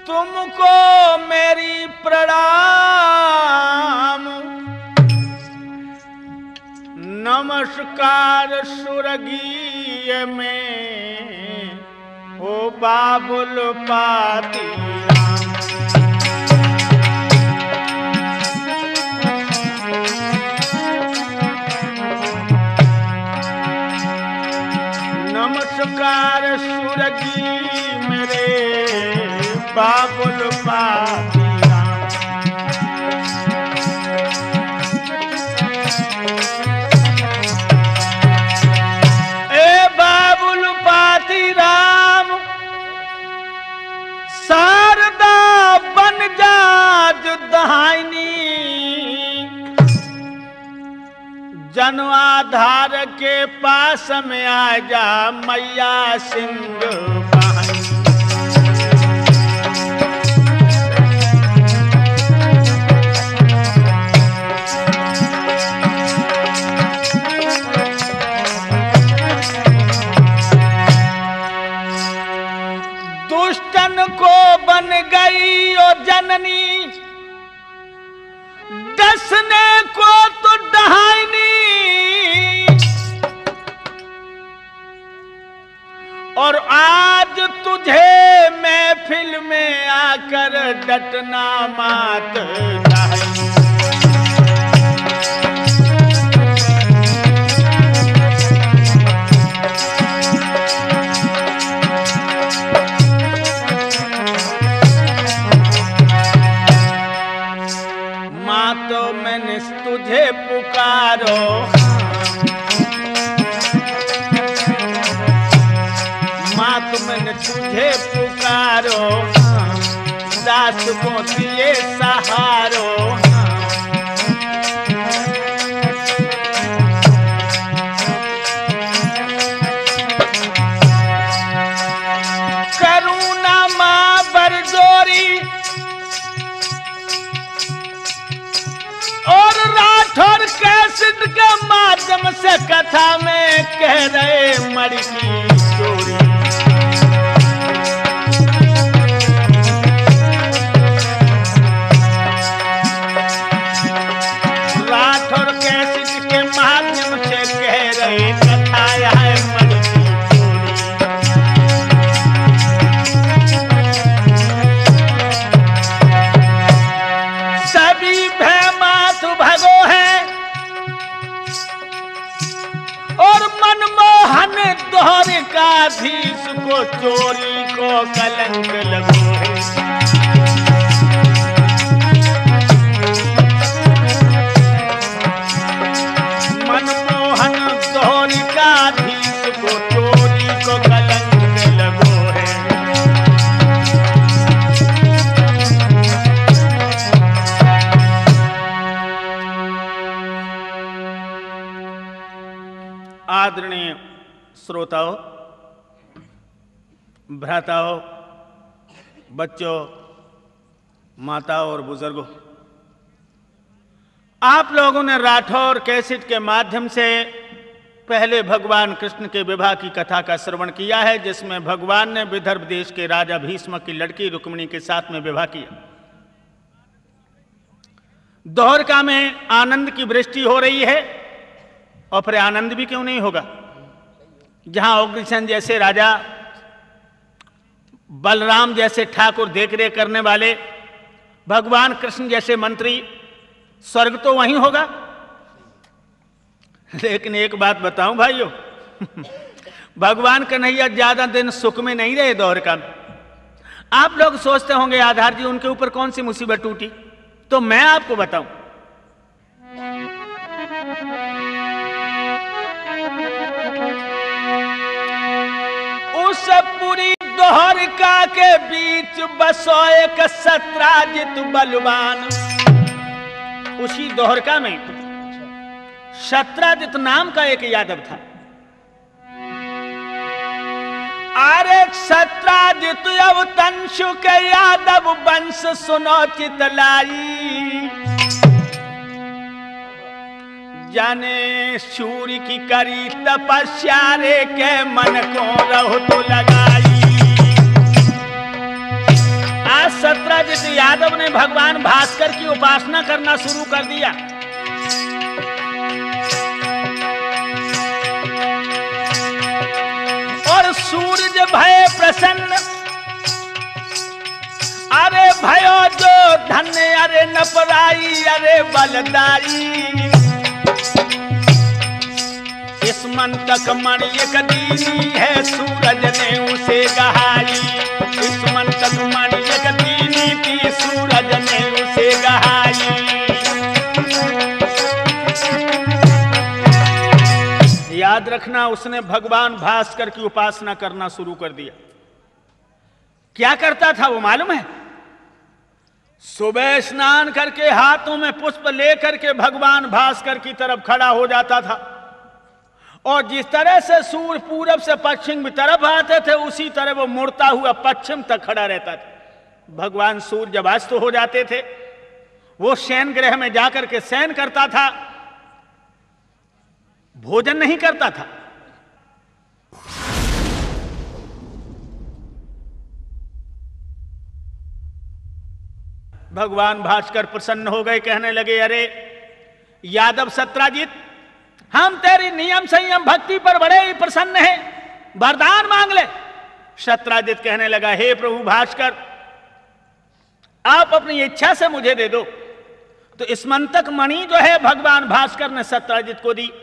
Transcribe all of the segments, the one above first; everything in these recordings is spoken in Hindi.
तुमको मेरी प्रणाम, नमस्कार सुरगीय में ओ बाबुल पाती राम। नमस्कार सुरगी मेरे बाबुल पाती राम। ए बाबुल पाती राम, शारदा बन जाज दहाइनी, जनवाधार के पास में आ जा मैया सिंह बहाई। दुष्टन को बन गई ओ जननी, डसने को तो डहाइनी, और आज तुझे महफिल में आकर डटना मात चाहिए। माँ तो मैंने तुझे पुकारो, माँ तो मैंने तुझे पुकारो, दास को दिए सहारो। करुणा माँ बरजोरी, और राठौर कैसेट के माध्यम से कथा में कह रहे मरी की चोरी। राठौर कैसेट के माध्यम से कह रहे कथा है मरी की चोरी। सभी भगो है और मनमोहन द्वारिकाधीश को चोरी को कलंक लगो है। मनमोहन द्वारिकाधीश को चोरी को कलंक लगो है। आदरणीय श्रोताओं, भ्राताओं, बच्चों, माताओं और बुजुर्गों, आप लोगों ने राठौर कैसेट के माध्यम से पहले भगवान कृष्ण के विवाह की कथा का श्रवण किया है, जिसमें भगवान ने विदर्भ देश के राजा भीष्म की लड़की रुक्मिणी के साथ में विवाह किया। द्वारका में आनंद की वृष्टि हो रही है, और फिर आनंद भी क्यों नहीं होगा जहां उग्रसेन जैसे राजा, बलराम जैसे ठाकुर देखरेख करने वाले, भगवान कृष्ण जैसे मंत्री, स्वर्ग तो वहीं होगा। लेकिन एक बात बताऊं भाइयों, भगवान कन्हैया ज्यादा दिन सुख में नहीं रहे द्वारका में। आप लोग सोचते होंगे आधार जी उनके ऊपर कौन सी मुसीबत टूटी, तो मैं आपको बताऊं, उस पूरी द्वारका के बीच बसो एक सत्राजित बलवान। उसी द्वारका में सत्राजित नाम का एक यादव था। अरे सत्राजित अवतंशु के यादव वंश सुनो चितलाई, जाने सूर्य की करी तपस्या रे के मन को रहो तो लगाई। सत्राजित यादव ने भगवान भास्कर की उपासना करना शुरू कर दिया। और सूर्य भय प्रसन्न, अरे भयो जो धन्य, अरे नपराई, अरे बलदाई। इस मंतक मणि एक दीनी है, सूरज ने उसे गहाई। इस मंतक मणि एक दीनी थी, सूरज ने उसे गहाई। याद रखना, उसने भगवान भास्कर की उपासना करना शुरू कर दिया। क्या करता था वो मालूम है? सुबह स्नान करके हाथों में पुष्प लेकर के भगवान भास्कर की तरफ खड़ा हो जाता था, और जिस तरह से सूर्य पूरब से पश्चिम की तरफ आते थे, उसी तरह वो मुड़ता हुआ पश्चिम तक खड़ा रहता था। भगवान सूर्य जब अस्त हो जाते थे, वो शयन गृह में जाकर के शयन करता था, भोजन नहीं करता था। भगवान भास्कर प्रसन्न हो गए, कहने लगे, अरे यादव सत्राजित, हम तेरी नियम संयम भक्ति पर बड़े ही प्रसन्न हैं, वरदान मांग ले। सत्राजित कहने लगा, हे प्रभु भास्कर, आप अपनी इच्छा से मुझे दे दो। तो इस मंतक मणि जो है भगवान भास्कर ने सत्राजित को दी।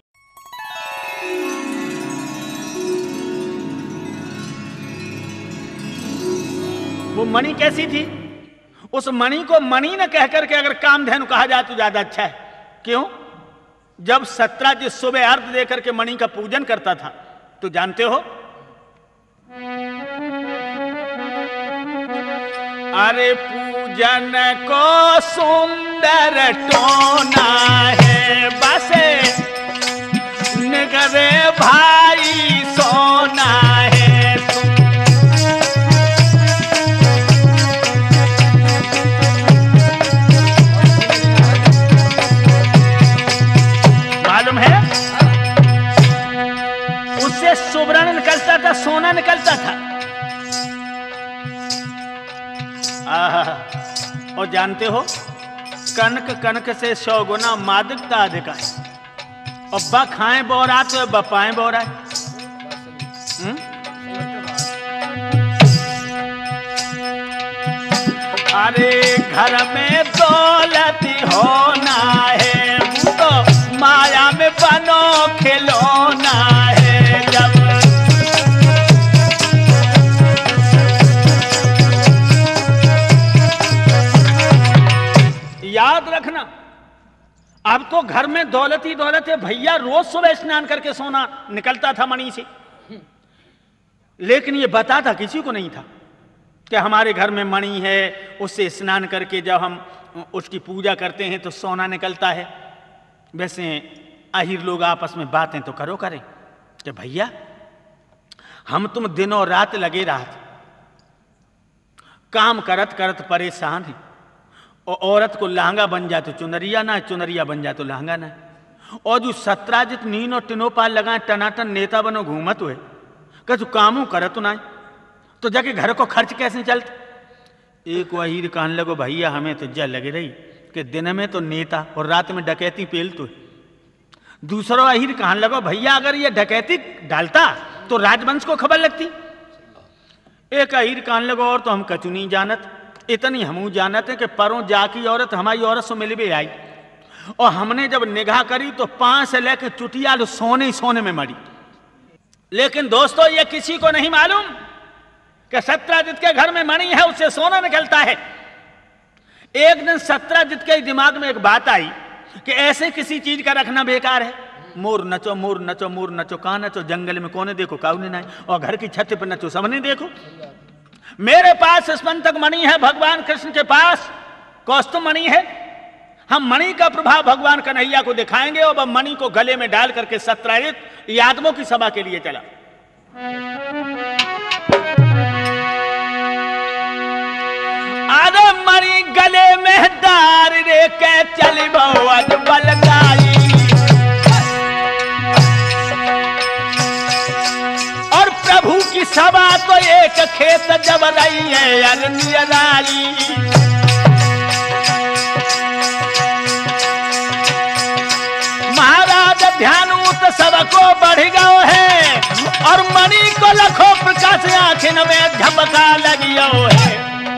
वो मणि कैसी थी? उस मणि को मणि न कहकर के अगर कामधेनु कहा जाए तो ज्यादा अच्छा है। क्यों? जब सत्राजित सुबह अर्घ देकर के मणि का पूजन करता था, तो जानते हो, अरे पूजन को सुंदर टोना है, बसे निगरे भाई सोना है। मालूम है, उससे सुवर्ण निकलता था, सोना निकलता था। और जानते हो, कनक कनक से 100 गुना मादकता अधिक है। और बा खाएं बोरा तो बपाएं बोरा है। अरे घर में दौलत होना है, तो माया में बनो खिलौना है। जब याद रखना, अब तो घर में दौलत ही दौलत है भैया। रोज सुबह स्नान करके सोना निकलता था मणि से, लेकिन ये बताता किसी को नहीं था कि हमारे घर में मणि है, उससे स्नान करके जब हम उसकी पूजा करते हैं तो सोना निकलता है। वैसे आहिर लोग आपस में बातें तो करो करें कि भैया हम तुम दिनों रात लगे रात काम करत करत परेशान हैं, और औरत को लहंगा बन जाए तो चुनरिया ना, चुनरिया बन जाए तो लहंगा ना। और जो सत्राजित नीनो टिनो पाल लगाए टनाटन नेता बनो घूमत हुए, कह तू कामू करत ना, तो जाके घर को खर्च कैसे चलते? एक वहीर कहने लगो, भैया हमें तो जल लगे रही कि दिन में तो नेता और रात में डकैती पेलतो। दूसरा अहीर कहने लगो, भैया अगर ये डकैती डालता तो राजवंश को खबर लगती। एक अहीर कहने लगो, और तो हम कचू नहीं जानत, इतनी हमू जानत है कि परों जाकी औरत हमारी औरत से मिलवे आई, और हमने जब निगाह करी तो 5 से लेकर चुटिया सोने ही सोने में मरी। लेकिन दोस्तों, ये किसी को नहीं मालूम कि सत्राजित के घर में मणि है, उससे सोना निकलता है। एक दिन सत्राजित के दिमाग में एक बात आई कि ऐसे किसी चीज का रखना बेकार है। मोर नचो मोर नचो मोर नचो, कहाँ नचो? जंगल में कोने देखो काऊ ने नहीं, और घर की छत पर नचो सबने देखो। मेरे पास स्मंतक मणि है, भगवान कृष्ण के पास कौस्तुभ मणि है। हम मणि का प्रभाव भगवान कन्हैया को दिखाएंगे। और मणि को गले में डाल करके सत्राजित यादवों की सभा के लिए चला। अरे मणि गले में डार रे के चली बहुत बलदाई, और प्रभु की सभा तो एक खेत जब रही है अरनियराई। महाराज ध्यानूत सबको बढ़ गयो है और मणि को लखो प्रकाश आंखिन में झपका लगियो है।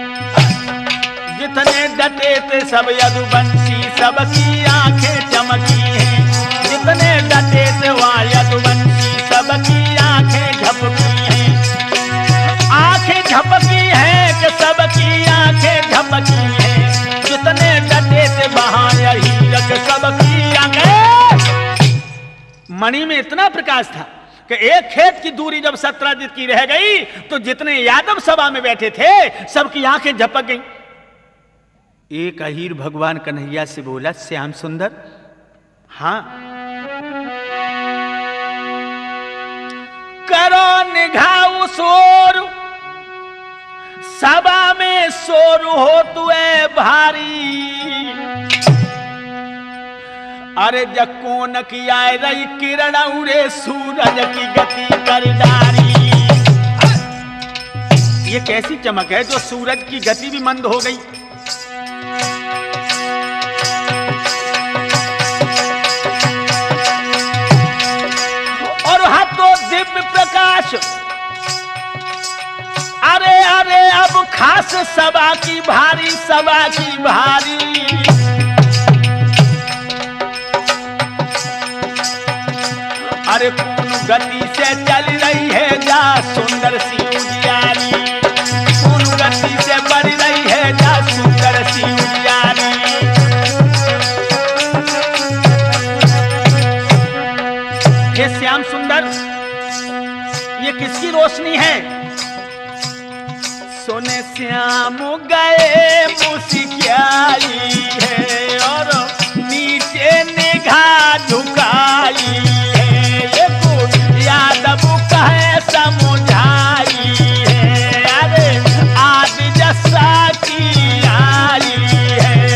जितने डटे थे सब यदुवंशी सबकी आंखें चमकी हैं। जितने डटे थे वहाँ यदुवंशी सबकी आंखें झपकी हैं। आंखें झपकी हैं कि सबकी आंखें झपकी हैं। जितने डटे थे वहाँ यही रख सबकी आंखें। मणि में इतना प्रकाश था कि एक खेत की दूरी जब सत्राजित की रह गई तो जितने यादव सभा में बैठे थे सबकी आंखें झपक गई। एक अहीर भगवान कन्हैया से बोला, श्याम सुंदर, हाँ करो निगाह शोर, सभा में शोर हो तुए भारी। अरे जकोन की आए रही किरण उड़े सूरज की गति कर डारी। ये कैसी चमक है जो सूरज की गति भी मंद हो गई। दिव्य प्रकाश, अरे अरे अब खास सभा की भारी, सभा की भारी। अरे कौन गति से चल रही है जा सुंदर सी उजियारी। कौन गति से बढ़ रही है जा सुंदर सी उजियारी। हे श्याम सुंदर, ये किसकी रोशनी है? सोने श्याम गए मुस्कियाई है और नीचे निगाह झुकाई है। ये को यादव कहे समझाई है। अरे आज जैसा की आई है।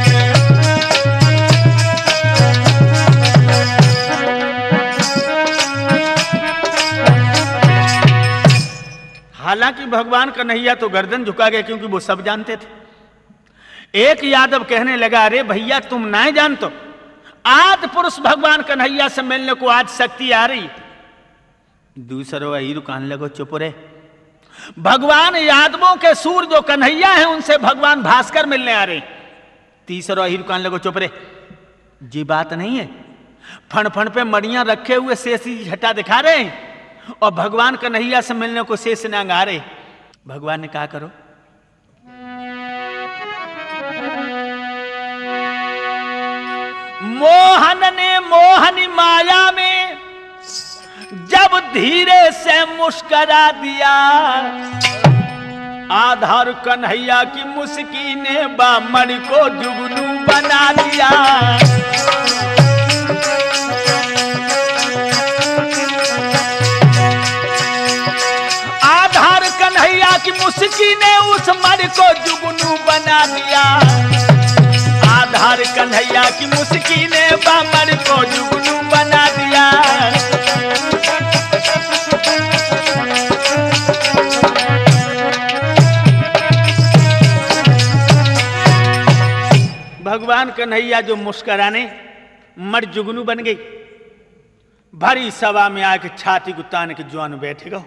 हालांकि भगवान कन्हैया तो गर्दन झुका गए क्योंकि वो सब जानते थे। एक यादव कहने लगा, अरे भैया तुम ना जानते, आदि पुरुष भगवान कन्हैया से मिलने को आज शक्ति आ रही। दूसरो अहीर कहने लगो, चुप रहे, भगवान यादवों के सूर जो कन्हैया हैं उनसे भगवान भास्कर मिलने आ रहे। तीसरो अहीर कहने लगो, चुप रहे, जी बात नहीं है। फण फण पे मड़ियां रखे हुए शेषी झटा दिखा रहे हैं और भगवान कन्हैया से मिलने को शेष नांग आ रहे। भगवान ने कहा, करो मोहन ने मोहनी माया में जब धीरे से मुस्करा दिया। आधार कन्हैया की मुस्की ने बामण को जुगनू बना दिया। कन्हैया की मुस्की ने उस मर को जुगनू बना दिया। आधार कन्हैया की मुस्की ने बामर को जुगनू बना दिया। भगवान कन्हैया जो मुस्कराने मर जुगनू बन गई। भरी सभा में आके छाती गुताने के जवान बैठेगा।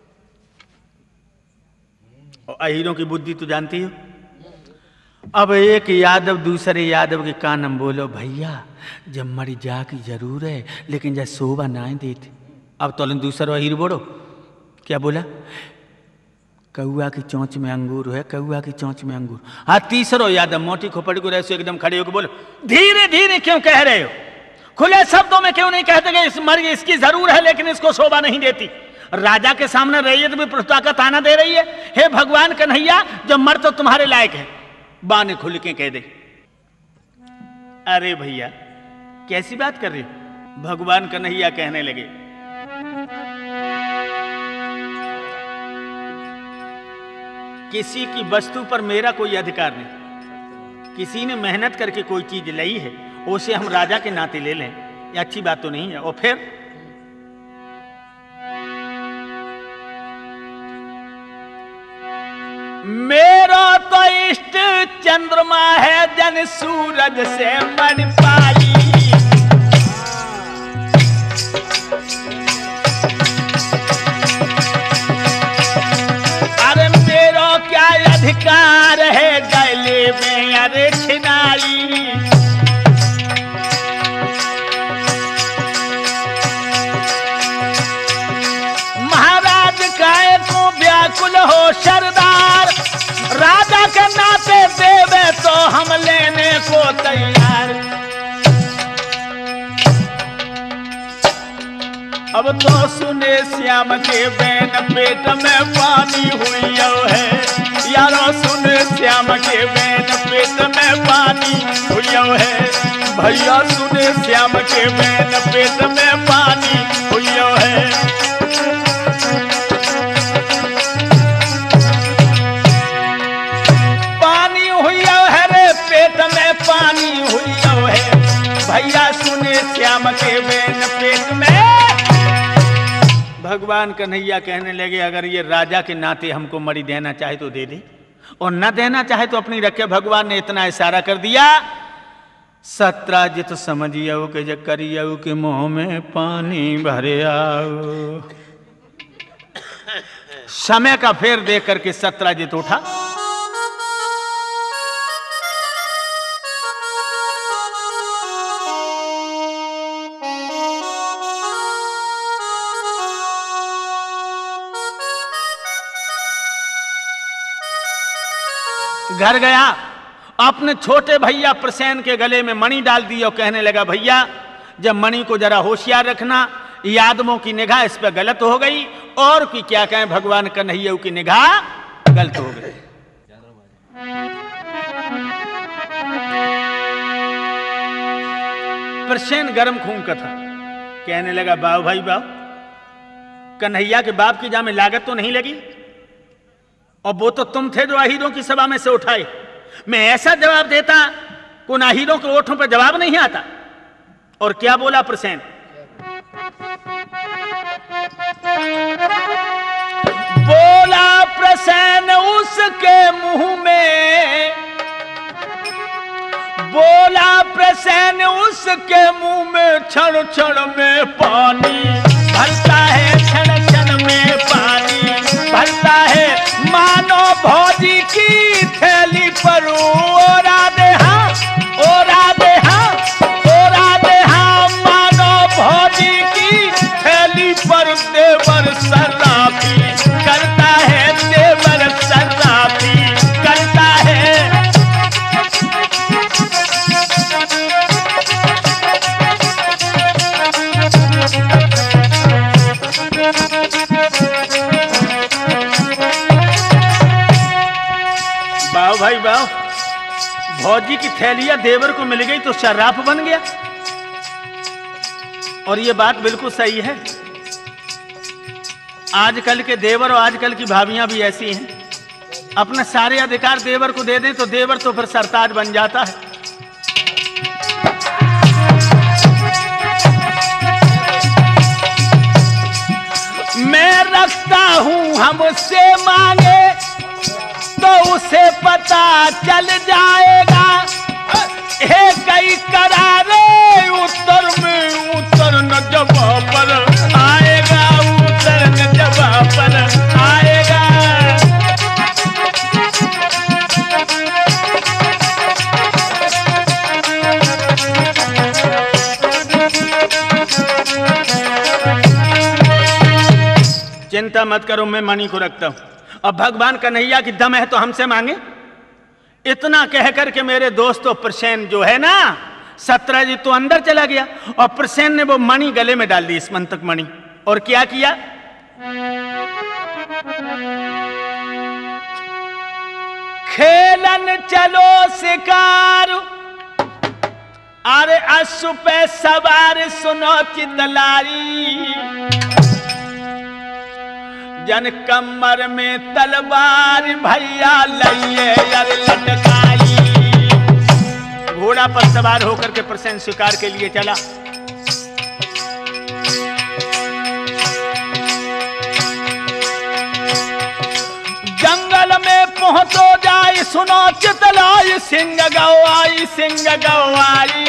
अहीरों की बुद्धि तो जानती हो। अब एक यादव दूसरे यादव के कान में बोलो, भैया जब मरी जा की जरूर है लेकिन जब शोभा ना देते। अब तो दूसरा अहीर बोलो, क्या बोला? कौआ की चोंच में अंगूर है, कौआ की चोंच में अंगूर। हाँ, तीसरो यादव मोटी खोपड़ी को रहे एकदम खड़े होकर बोलो, धीरे धीरे क्यों कह रहे हो? खुले शब्दों में क्यों नहीं कहते कि इस मर इसकी जरूर है लेकिन इसको शोभा नहीं देती? राजा के सामने रैयत भी पृथ्वी का ताना दे रही है। हे भगवान कन्हैया, जो मर तो तुम्हारे लायक है। बाने खुल के कह दे। अरे भैया कैसी बात कर रहे हो? भगवान कन्हैया कहने लगे, किसी की वस्तु पर मेरा कोई अधिकार नहीं। किसी ने मेहनत करके कोई चीज लाई है, उसे हम राजा के नाते ले लें, ये अच्छी बात तो नहीं है। और फिर मेरो तो इष्ट चंद्रमा है जन सूरज से मन पाई। अरे मेरो क्या अधिकार है गले में अरे छिनाई। महाराज काय को व्याकुल हो सरदार, राजा के नाते देवे तो हम लेने को तैयार। अब तो सुने श्याम के बैन पेट में पानी हुई है, यारो सुने श्याम के बैन पेट में पानी हुई है। भैया सुने श्याम के बैन पेट में पानी हुई है। पानी हुई है रे पेट में पानी हुई है। भैया सुने श्याम के बैन पेट में। भगवान कन्हैया कहने लगे अगर ये राजा के नाते हमको मरी देना चाहे तो दे दे, और न देना चाहे तो अपनी रखे। भगवान ने इतना इशारा कर दिया, सत्राजित समझियो के जे करियो के मुंह में पानी भरे आओ। समय का फेर देख करके सत्राजित उठा। घर गया, अपने छोटे भैया प्रसेन के गले में मणि डाल दी और कहने लगा भैया जब मणि को जरा होशियार रखना, यादवों की निगाह इस पे गलत हो गई, और की क्या कहें भगवान कन्हैया की निगाह गलत हो गई। प्रसेन गर्म खून का था, कहने लगा बाव भाई बाव, कन्हैया के बाप की जा में लागत तो नहीं लगी, और वो तो तुम थे जो अहीरों की सभा में से उठाए। मैं ऐसा जवाब देता को ना अहीरों के ओठों पर जवाब नहीं आता। और क्या बोला प्रसेन, बोला प्रसेन उसके मुंह में, बोला प्रसेन उसके मुंह में क्षण क्षण में पानी भरता है, क्षण क्षण में पानी भरता है। मानो भौजी की थैली पर ओरा दे हाँ, ओरा दे हाँ, ओरा दे हाँ। मानो भौजी की थैली पर देवर सर्राफी करता है, देवर सर्राफी करता है। बाव भाई बाव, भौजी की थैलिया देवर को मिल गई तो शर्राफ बन गया। और ये बात बिल्कुल सही है। आजकल के देवर और आजकल की भाभियां भी ऐसी हैं, अपने सारे अधिकार देवर को दे दें तो देवर तो फिर सरताज बन जाता है। मैं रखता हूं हमसे मांगे तो उसे पता चल जाएगा, हे कई करारे उत्तर में उत्तर न जवाब पर आएगा, उत्तर न जवाब पर आएगा। चिंता मत करो, मैं मणि को रखता हूं। अब भगवान कन्हैया की दम है तो हमसे मांगे। इतना कह करके मेरे दोस्तों प्रसेन जो है ना, सत्राजित तो अंदर चला गया और प्रसेन ने वो मणि गले में डाल दी, इस मंतक मणि। और क्या किया, खेलन चलो शिकार, अरे अश्व पे सवार सुनो चितलारी, जन कमर में तलवार भैया लइए यार लटकाई। घोड़ा पर सवार होकर के प्रसेन शिकार के लिए चला। जंगल में पहुंचो जाए सुनो चितलाई सिंह गवाई सिंह गवाई।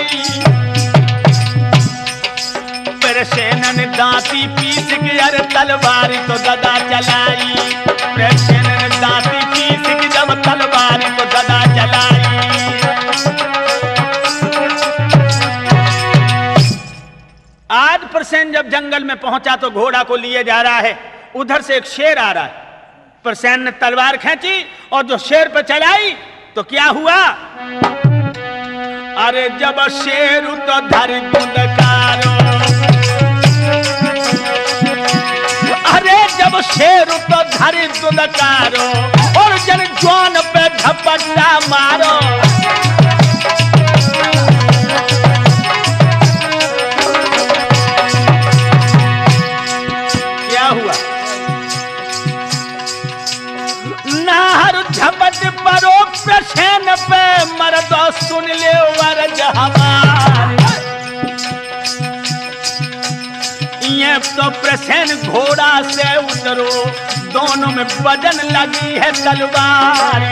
प्रसेन ने दांती पीस के अरे तलवारी तो गदा चलाई। प्रसेन ने दांती पीस के जब तलवारी तो गदा चलाई। आज प्रसेन जब जंगल में पहुंचा तो घोड़ा को लिए जा रहा है, उधर से एक शेर आ रहा है। प्रसेन ने तलवार खींची और जो शेर पे चलाई तो क्या हुआ? अरे जब शेर तो धर दुदकारो, अरे जब शेर तो धर दुदकारो और जन जवान पे झपट्टा मारो। क्या हुआ? नाहर झपट परो प्रसेन पे मरदो सुन ले वर्ज हमार। ये तो प्रसेन घोड़ा से उतरो, दोनों में बजन लगी है तलवार।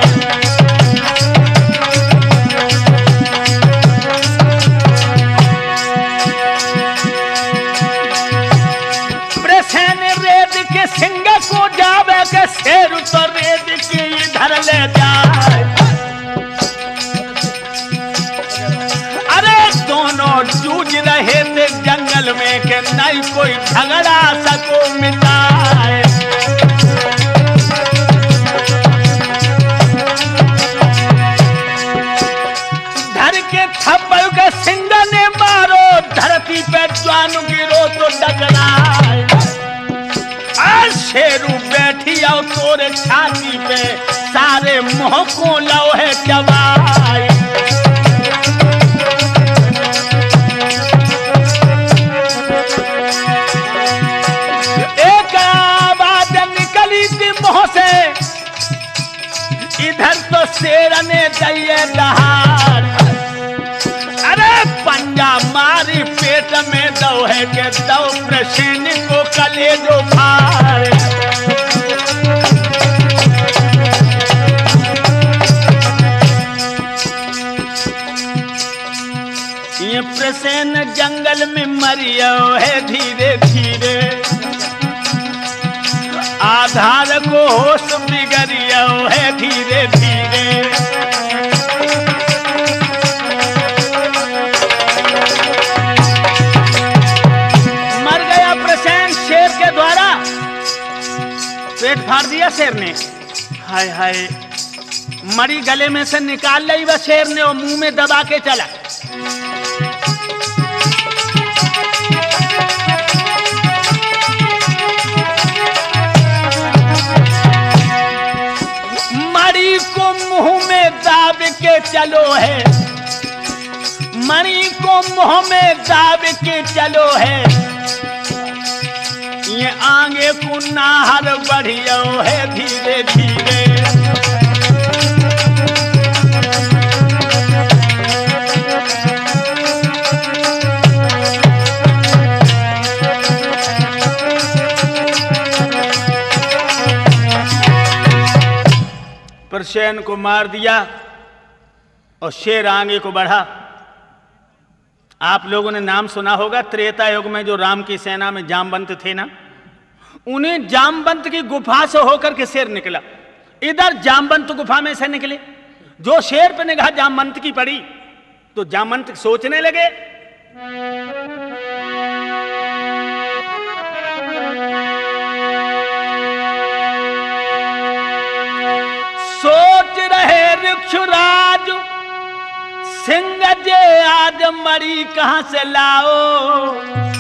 प्रसेन रेत के सिंह को जावे के शेर तो रेत की इधर ले जाए। अरे दोनों जूझ रहे थे जंगल में के नहीं कोई झगड़ा सको मिटाए। धर के थप्पड़ के सिंह ने मारो, धरती पे ज्वान गिरो तो डगराए। शेरू बैठी आओ तोरे छाती पे, सारे मोह को लोहे चबाए। एक आवाज निकली थी मुंह से, इधर तो शेर ने दिए दहाड़। अरे पंजा मारी पेट में दोहे के दो प्रसेन को कलेजो फाड़। ये प्रसेन जंगल में मरियो है धीरे धीरे, आधार को होश बिगड़ियो है धीरे धीरे। पेट फाड़ दिया शेर ने। हाय हाय, मरी गले में से निकाल ली वह शेर ने और मुंह में दबा के चला। मरी को मुंह में दाब के चलो है, मरी को मुंह में दाब के चलो है। ये आगे को नाहर बढ़ियो है धीरे धीरे। प्रसेन को मार दिया और शेर आगे को बढ़ा। आप लोगों ने नाम सुना होगा, त्रेता युग में जो राम की सेना में जामवंत थे ना, उन्हें जामवंत की गुफा से होकर के शेर निकला। इधर जामवंत गुफा में से निकले, जो शेर पे निगाह जामवंत की पड़ी तो जामवंत सोचने लगे, सोच रहे ऋक्षराज सिंह जे आज मरी कहां से लाओ।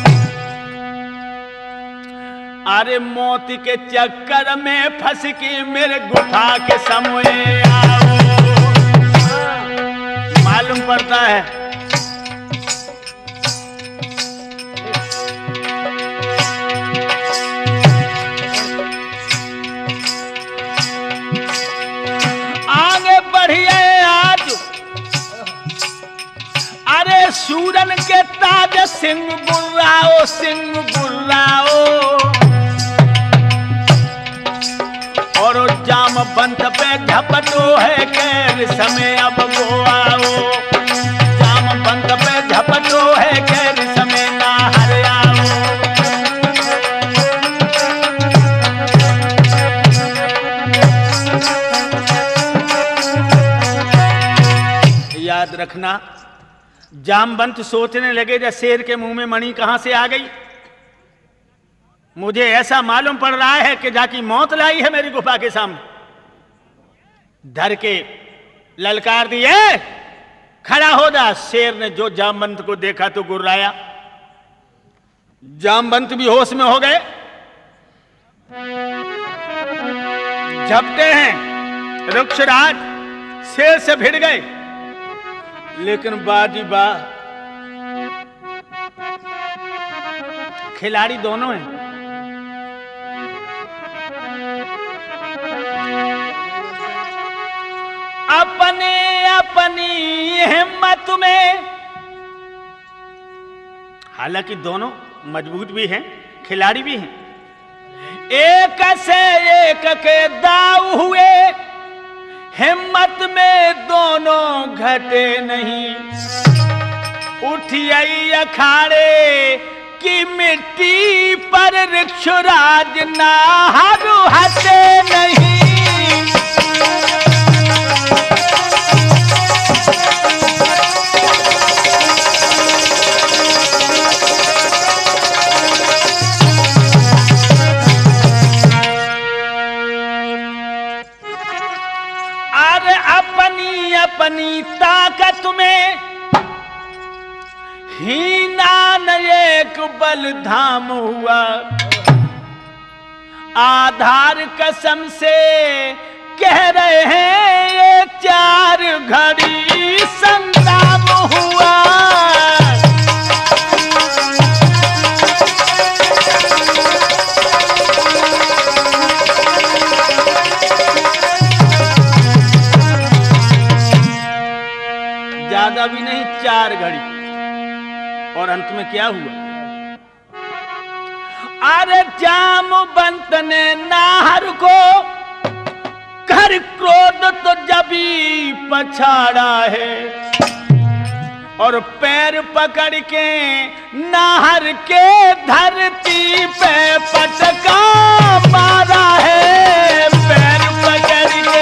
अरे मौत के चक्कर में फंस के मेरे गुफा के समय आओ। मालूम पड़ता है आगे बढ़िए आज। अरे सूरन के ताज सिंह बुर्राओ, सिंह बुर्राओ। और जाम बंत पे झपटो है कैर समय अब वो आओ, जाम बंत पे झपटो है कैर समय ना हर आओ। याद रखना, जामवंत सोचने लगे जब शेर के मुंह में मणि कहां से आ गई। मुझे ऐसा मालूम पड़ रहा है कि जाकी मौत लाई है मेरी गुफा के सामने। डर के ललकार दिए, खड़ा हो जा। शेर ने जो जामवंत को देखा तो गुर्राया। जामवंत भी होश में हो गए, झपटे हैं रुक्षराज, शेर से भिड़ गए। लेकिन बाजी बा, खिलाड़ी दोनों हैं। अपने अपनी हिम्मत में, हालांकि दोनों मजबूत भी हैं, खिलाड़ी भी हैं। एक से एक के दाव हुए, हिम्मत में दोनों घटे नहीं। उठी आई अखाड़े की मिट्टी पर ऋक्षराज नाहरु हटे नहीं। अपनी ताकत में हीना न एक बल धाम हुआ। आधार कसम से कह रहे हैं ये 4 घड़ी संग्राम हुआ। ज्यादा भी नहीं, 4 घड़ी। और अंत में क्या हुआ? अरे जामवंत ने नाहर को कर क्रोध तो जबी पछाड़ा है, और पैर पकड़ के नाहर के धरती पे पटका मारा है। पैर पकड़ के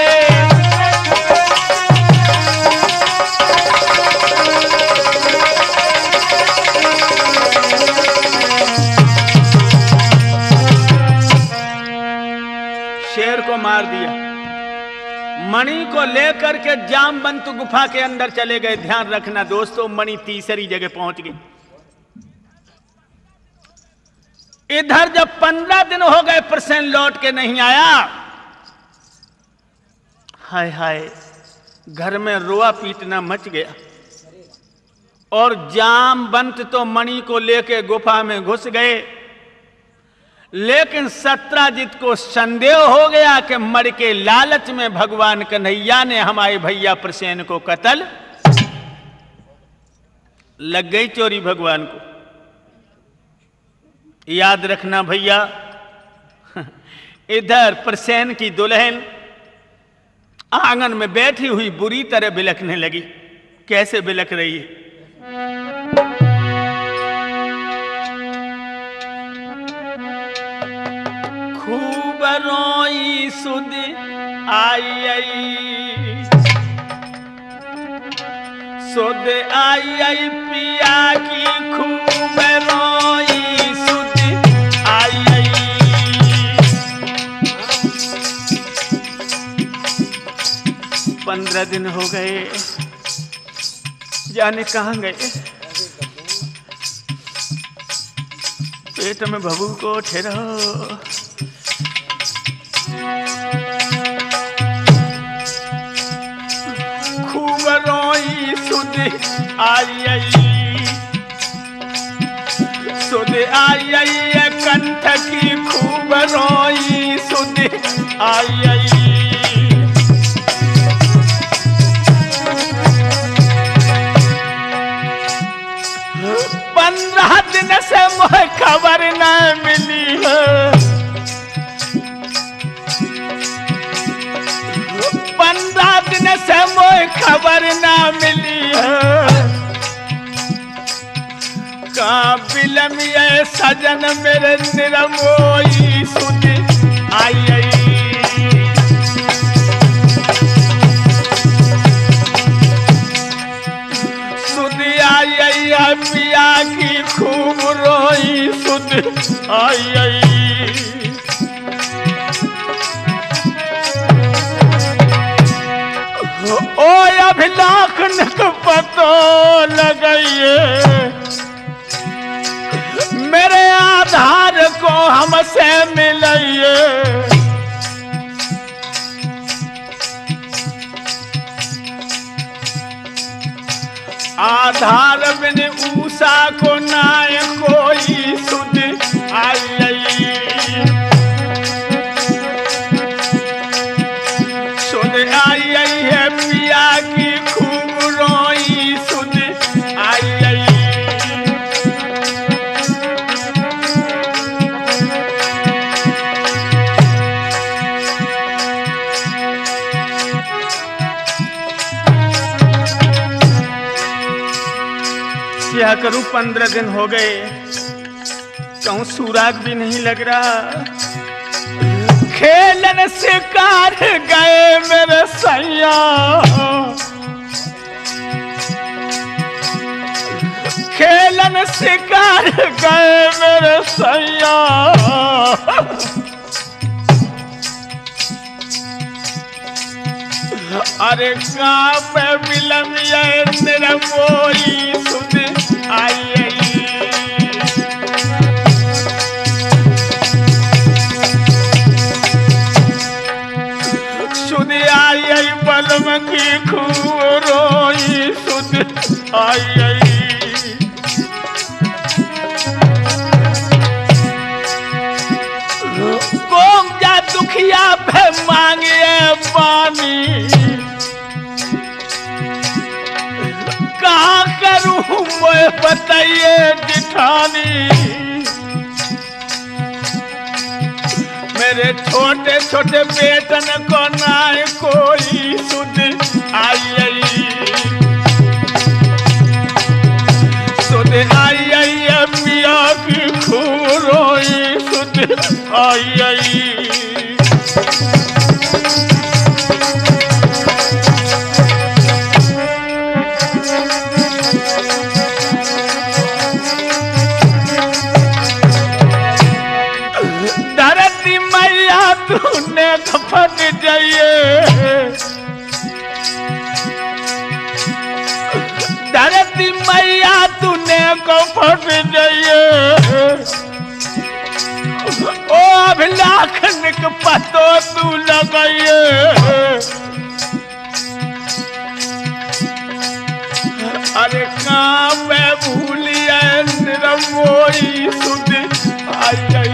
शेर को मार दिया। मणि को लेकर के जामवंत गुफा के अंदर चले गए। ध्यान रखना दोस्तों, मणि तीसरी जगह पहुंच गई। इधर जब 15 दिन हो गए प्रसेन लौट के नहीं आया, हाय हाय, घर में रोआ पीटना मच गया। और जामवंत तो मणि को लेके गुफा में घुस गए, लेकिन सत्राजित को संदेह हो गया कि मर के लालच में भगवान कन्हैया ने हमारे भैया प्रसेन को कत्ल। लग गई चोरी भगवान को। याद रखना भैया, इधर प्रसेन की दुल्हन आंगन में बैठी हुई बुरी तरह बिलखने लगी। कैसे बिलख रही है? खूब रोई सुध आई, सुध आई पिया की खूब रोई सुध आई। 15 दिन हो गए, जाने कहां गए। पेट में बबू को ठहरो। खूब रोई सुध आई, सुध आई कंठ की खूब रोई सुध आई। 15 दिन से मुझे खबर न मिली है। खबर ना मिली है का बिलम ये सजन मेरे निरमोई सुध आई सुध आई पिया की खूब रोई सुध आई ओ अभिलाख न पतो लगाइए मेरे आधार को हमसे मिलाइए आधार बिन ऊषा को नाय कोई सुध आई सुध आई है पिया की खूब रोई सुध आई क्या करूं 15 दिन हो गए कहूं सुराग भी नहीं लग रहा खेलन शिकार गए मेरे सैया खेलन शिकार गए मेरे सैया अरे कहाँ पे बिलम ये तेरा कोई सुध आई सुध आई बलम की खूब रोई सुध आई कौन जा दुखिया पे मांगे पानी कहाँ करूं मैं बताइए जिठानी मेरे छोटे छोटे बेटन को नाय कोई सुध आई सुध आई पिया की खूब रोई सुध आई धरती मैया तूने फट जाइए धरती मैया तूने को फट जाइए ओ अभिलाख निक पतो तू लगाइए अरे कहाँ पे भूलिए निरमोई सुध आई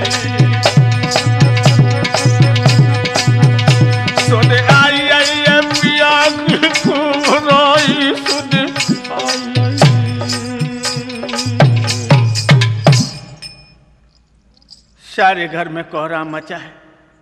सुध आई पिया की खूब रोई सुध आई सारे घर में कोहरा मचा है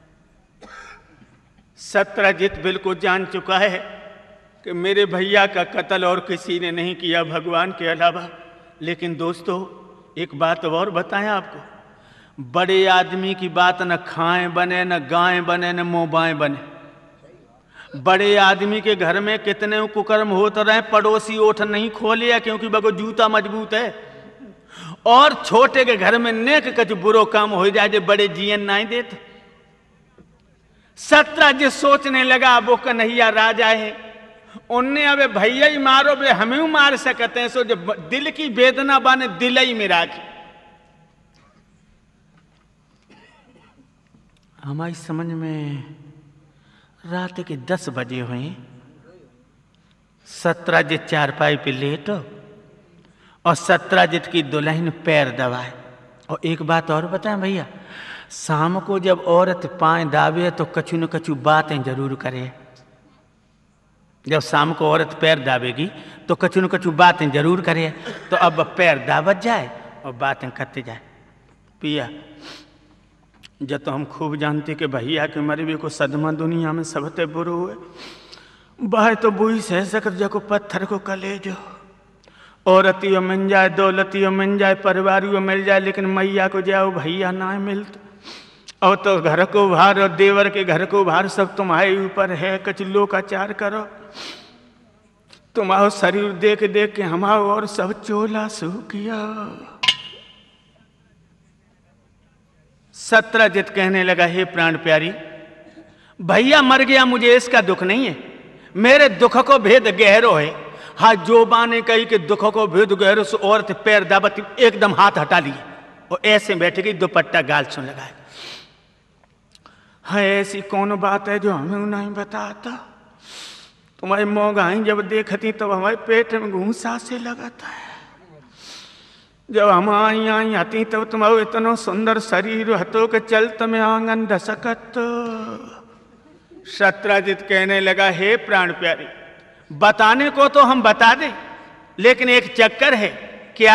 सत्यजीत बिल्कुल जान चुका है कि मेरे भैया का कत्ल और किसी ने नहीं किया भगवान के अलावा लेकिन दोस्तों एक बात और बताएं आपको बड़े आदमी की बात न खाएं बने न गाएं बने न मोबाएं बने बड़े आदमी के घर में कितने कुकर्म होते रहे पड़ोसी ओठ नहीं खोलिया क्योंकि बगो जूता मजबूत है और छोटे के घर में नेक कच बुरो काम हो जाए जो बड़े जीवन नहीं देते सत्यजीत सोचने लगा वो कन्हैया राजा है उनने अब भैया ही मारो बे हमें मार सकते हैं सो जो दिल की वेदना बने दिल ही में राखी हमारी समझ में रात के 10 बजे हुए सत्यजीत चारपाई पे लेटो और सत्यजीत की दुल्हन पैर दबाए और एक बात और बताएं भैया शाम को जब औरत पाए दावे तो कछु न कछु बातें जरूर करे जब शाम को औरत पैर दावेगी तो कछु न कछु बातें जरूर करे तो अब पैर दावत जाए और बातें करते जाए पिया जब तो हम खूब जानते कि भैया के मरे भी को सदमा दुनिया में सबसे बुरो हुए बाहे तो बुई सह सकत जाको पत्थर को कलेजो। औरतियों मिल जाए, दौलतियों मिल जाए, परिवारियों मिल जाए, लेकिन मैया को जाओ भैया ना मिलता। और तो घर को भार और देवर के घर को भार सब तुम्हारे ऊपर है। कच लोकाचार करो, तुम्हारा शरीर देख देख के हमारा और सब चोला सूखिया। सत्रजित कहने लगा, हे प्राण प्यारी, भैया मर गया मुझे इसका दुख नहीं है, मेरे दुख को भेद गहरो है। हाँ, जो बाने कही कि दुख को भेद गहरो से औरत पैर दाबती एकदम हाथ हटा लिए और ऐसे बैठ गई, दुपट्टा गाल सुन लगाए। हाँ, ऐसी कौन बात है जो हमें नहीं बताता? तुम्हारी मोगाई जब देखती तब तो हमारे पेट में घूसा से लगाता है। जब हम आई आती तब तुम्हारो इतना सुंदर शरीर हतो के चलत में आंगन धसकत। सत्रजित कहने लगा, हे प्राण प्यारी, बताने को तो हम बता दें, लेकिन एक चक्कर है। क्या?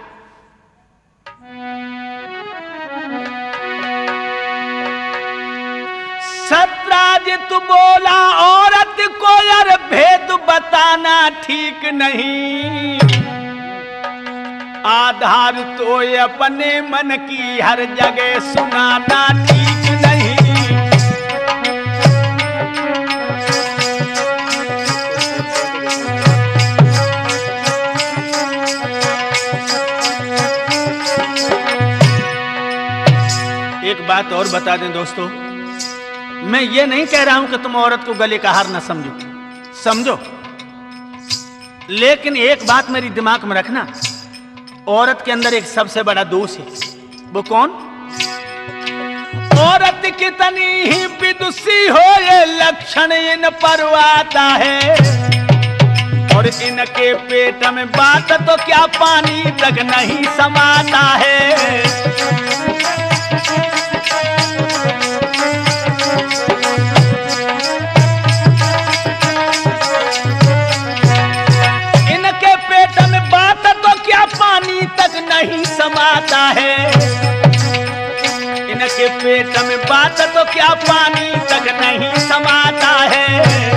सत्रजित बोला, औरत को यार भेद बताना ठीक नहीं। आधार तो अपने मन की हर जगह सुनाना ठीक नहीं। एक बात और बता दें दोस्तों, मैं ये नहीं कह रहा हूं कि तुम औरत को गले का हार ना समझो, लेकिन एक बात मेरी दिमाग में रखना, औरत के अंदर एक सबसे बड़ा दोष है। वो कौन? औरत कितनी ही विदुषी हो ये लक्षण इन पर आता है, और इनके पेट में बात तो क्या पानी तक नहीं समाता है। पानी तक नहीं समाता है, इनके पेट में बात तो क्या पानी तक नहीं समाता है।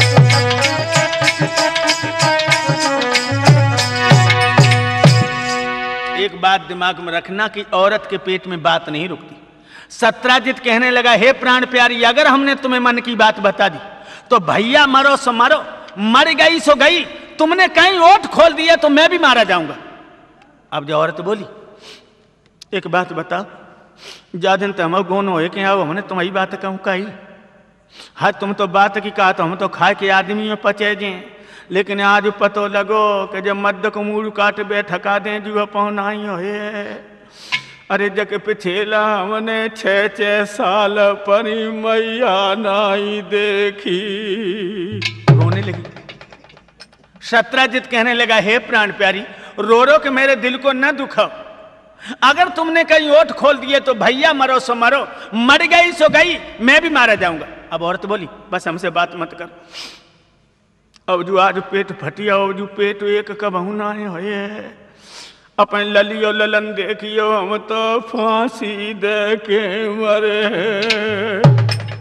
एक बात दिमाग में रखना कि औरत के पेट में बात नहीं रुकती। सत्रजित कहने लगा, हे प्राण प्यारी, अगर हमने तुम्हें मन की बात बता दी तो भैया मरो सो मरो, मर गई सो गई, तुमने कहीं ओठ खोल दिया तो मैं भी मारा जाऊंगा। अब जो औरत बोली, एक बात बताओ, जा दिन तो हम गोनो है कि आओ हमने तुम्हारी बात कहूँ कही। हाँ, तुम तो बात की कहा तो हम तो खा के आदमी में पचे जे, लेकिन आज पतो लगो कि जब मद्द को मूड़ काट बैठका दें जुआ पहुनाई हो। अरे जग पिछेला हमने 6 साल पर मैया नाई देखी। रोने लगी। सत्रजित कहने लगा, हे प्राण प्यारी, रो रो के मेरे दिल को न दुखाओ। अगर तुमने कहीं ओठ खोल दिए तो भैया मरो सो मरो, मर गई सो गई, मैं भी मारा जाऊंगा। अब औरत बोली, बस हमसे बात मत कर। अब जो आज पेट फटिया, अब जो पेट एक कबहू ना है, अपन ललियो ललन देखियो, हम तो फांसी दे के मरे।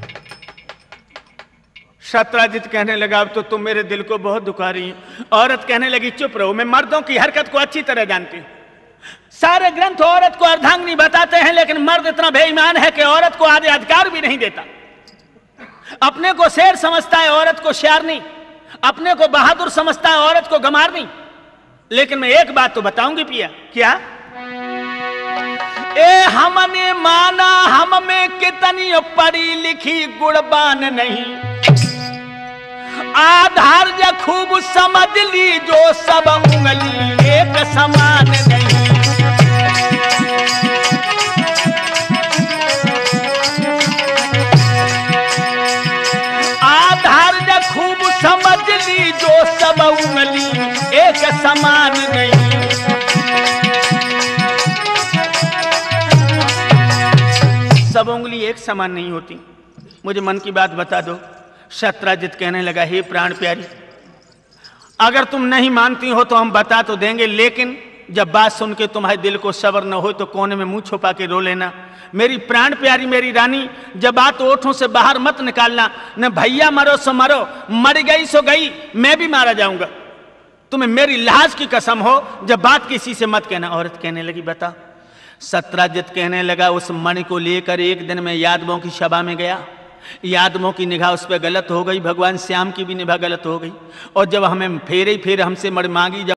सत्रजित कहने लगा, अब तो तुम मेरे दिल को बहुत दुखा रही है। औरत कहने लगी, चुप रहो, मैं मर्दों की हरकत को अच्छी तरह जानती हूं। सारे ग्रंथ औरत को अर्धांगिनी बताते हैं, लेकिन मर्द इतना बेईमान है कि औरत को आधे अधिकार भी नहीं देता। अपने को शेर समझता है, औरत को शेरनी। अपने को बहादुर समझता है, औरत को गमारनी। लेकिन मैं एक बात तो बताऊंगी पिया। क्या? ए हमने माना हम में कितनी पढ़ी लिखी गुणवान नहीं, आधार जो खूब समझ ली, जो सब उंगली एक समान नहीं। आधार जो खूब समझ ली, जो सब उंगली एक समान नहीं। सब उंगली एक समान नहीं होती। मुझे मन की बात बता दो। सत्रजित कहने लगा, हे प्राण प्यारी, अगर तुम नहीं मानती हो तो हम बता तो देंगे, लेकिन जब बात सुन के तुम्हारे दिल को सब्र न हो तो कोने में मुंह छुपा के रो लेना। मेरी प्राण प्यारी मेरी रानी, जब बात ओठों से बाहर मत निकालना। न भैया मरो सो मरो, मर गई सो गई, मैं भी मारा जाऊंगा। तुम्हें मेरी लाज की कसम हो, जब बात किसी से मत कहना। औरत कहने लगी, बता। सत्राजित कहने लगा, उस मणि को लेकर एक दिन मैं यादवों की सभा में गया। यादवों की निगाह उस पर गलत हो गई, भगवान श्याम की भी निगाह गलत हो गई। और जब हमें फेर हमसे मणि मांगी,